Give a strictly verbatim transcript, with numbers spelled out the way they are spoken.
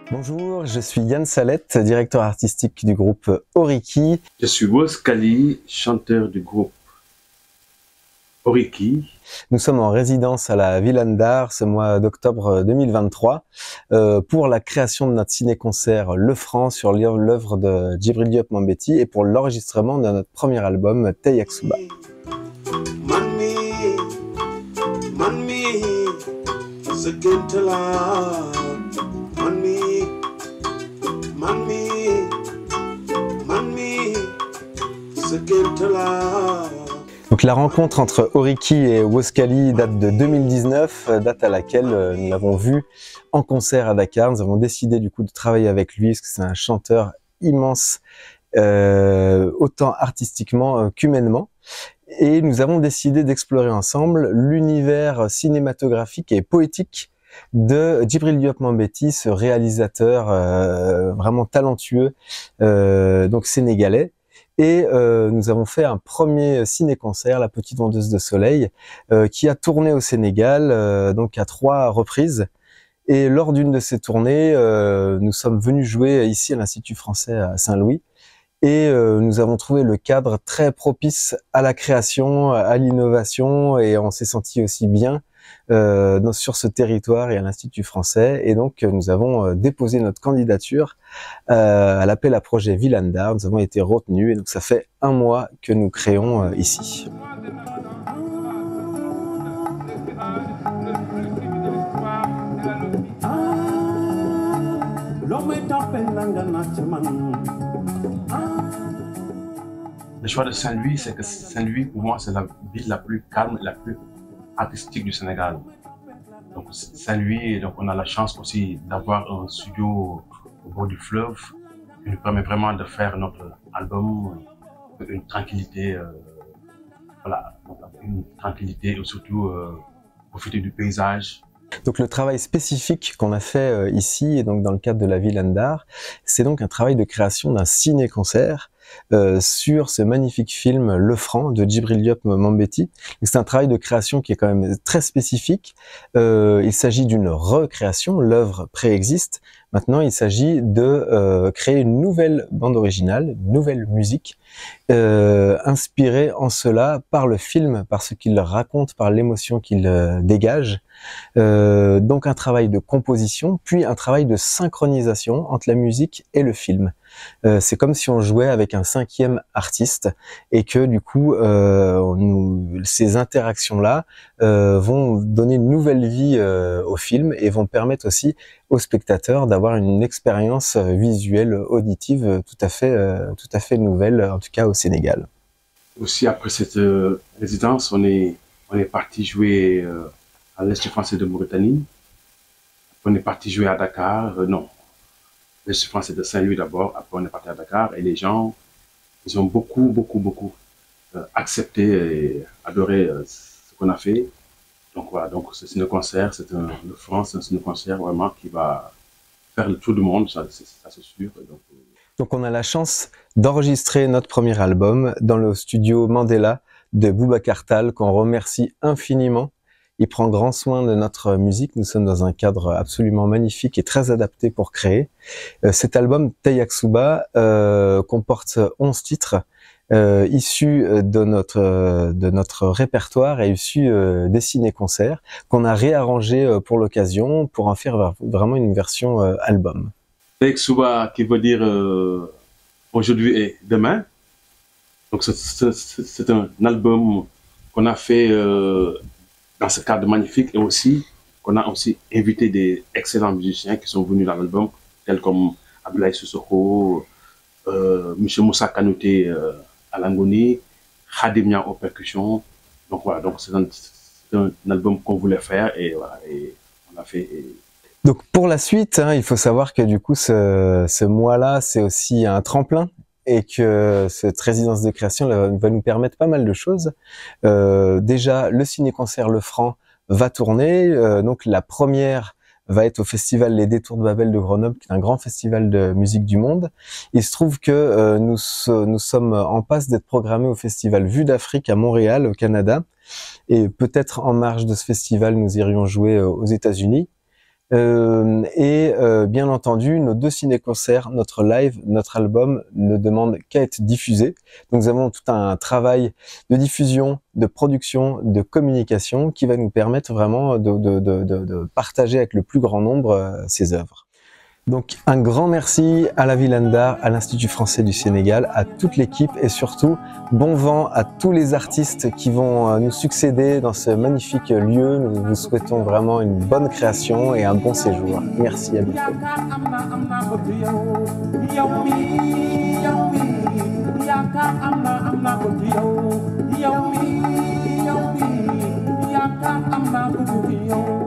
Bonjour, je suis Yann Salette, directeur artistique du groupe Oriki. Je suis Woskali, chanteur du groupe Oriki. Nous sommes en résidence à la Villa Ndar ce mois d'octobre deux mille vingt-trois euh, pour la création de notre ciné-concert Le Franc sur l'œuvre de Djibril Diop Mambéty et pour l'enregistrement de notre premier album Teyaksuba. Donc la rencontre entre Oriki et Woskali date de deux mille dix-neuf, date à laquelle nous l'avons vu en concert à Dakar. Nous avons décidé du coup de travailler avec lui parce que c'est un chanteur immense, euh, autant artistiquement euh, qu'humainement. Et nous avons décidé d'explorer ensemble l'univers cinématographique et poétique de Djibril Diop Mambéty, ce réalisateur euh, vraiment talentueux, euh, donc sénégalais. Et euh, nous avons fait un premier ciné-concert, La Petite Vendeuse de Soleil, euh, qui a tourné au Sénégal, euh, donc à trois reprises. Et lors d'une de ces tournées, euh, nous sommes venus jouer ici à l'Institut français à Saint-Louis. Et euh, nous avons trouvé le cadre très propice à la création, à l'innovation, et on s'est senti aussi bien euh, sur ce territoire et à l'Institut français. Et donc nous avons euh, déposé notre candidature euh, à l'appel à projet Villa Ndar. Nous avons été retenus et donc ça fait un mois que nous créons euh, ici. Le choix de Saint-Louis, c'est que Saint-Louis, pour moi, c'est la ville la plus calme et la plus artistique du Sénégal. Donc Saint-Louis, donc on a la chance aussi d'avoir un studio au bord du fleuve qui nous permet vraiment de faire notre album, une tranquillité, euh, voilà, une tranquillité et surtout euh, profiter du paysage. Donc le travail spécifique qu'on a fait euh, ici et donc dans le cadre de la Villa Ndar, c'est donc un travail de création d'un ciné-concert euh, sur ce magnifique film Le Franc de Djibril Diop Mambéty. C'est un travail de création qui est quand même très spécifique. Euh, il s'agit d'une recréation, l'œuvre préexiste. Maintenant, il s'agit de euh, créer une nouvelle bande originale, une nouvelle musique, euh, inspirée en cela par le film, par ce qu'il raconte, par l'émotion qu'il euh, dégage. Euh, donc un travail de composition, puis un travail de synchronisation entre la musique et le film. Euh, c'est comme si on jouait avec un cinquième artiste et que du coup, euh, nous, ces interactions-là euh, vont donner une nouvelle vie euh, au film et vont permettre aussi aux spectateurs d'avoir une expérience visuelle, auditive tout à fait, euh, tout à fait nouvelle, en tout cas au Sénégal. Aussi après cette euh, résidence, on est, on est parti jouer euh, à l'Institut français de Mauritanie. On est parti jouer à Dakar, euh, non, l'Institut français de Saint-Louis d'abord, après on est parti à Dakar et les gens, ils ont beaucoup, beaucoup, beaucoup euh, accepté et adoré euh, ce qu'on a fait. Donc voilà, donc ce ciné-concert, c'est un, le Franc, c'est un ciné-concert vraiment qui va faire le tour du monde, ça, ça c'est sûr. Donc, euh... donc on a la chance d'enregistrer notre premier album dans le studio Mandela de Boubacar Tall, qu'on remercie infiniment. Il prend grand soin de notre musique. Nous sommes dans un cadre absolument magnifique et très adapté pour créer. Euh, cet album Teyaksuba euh, comporte onze titres euh, issus de notre de notre répertoire et issus euh, des ciné-concerts qu'on a réarrangés euh, pour l'occasion pour en faire vraiment une version euh, album. Teyaksuba qui veut dire euh, aujourd'hui et demain. Donc c'est un album qu'on a fait euh, dans ce cadre magnifique et aussi qu'on a aussi invité des excellents musiciens qui sont venus dans l'album, tels comme Abdoulaye Sissoko, euh, M. Moussa Kanouté euh, à l'angoni, Khadim Niang aux percussions. Donc voilà, donc c'est un, un album qu'on voulait faire et voilà, et on a fait. Et... Donc pour la suite, hein, il faut savoir que du coup ce, ce mois-là, c'est aussi un tremplin. Et que cette résidence de création va nous permettre pas mal de choses. Euh, déjà, le ciné-concert Le Franc va tourner. Euh, donc la première va être au festival Les Détours de Babel de Grenoble, qui est un grand festival de musique du monde. Il se trouve que euh, nous, nous sommes en passe d'être programmés au festival Vue d'Afrique à Montréal, au Canada. Et peut-être en marge de ce festival, nous irions jouer aux États-Unis. Euh, et euh, bien entendu, nos deux ciné-concerts, notre live, notre album ne demandent qu'à être diffusés. Donc nous avons tout un travail de diffusion, de production, de communication qui va nous permettre vraiment de, de, de, de, de partager avec le plus grand nombre euh, ces œuvres. Donc un grand merci à la Vilaine d'Art, à l'Institut français du Sénégal, à toute l'équipe et surtout bon vent à tous les artistes qui vont nous succéder dans ce magnifique lieu. Nous vous souhaitons vraiment une bonne création et un bon séjour. Merci, à bientôt. Yo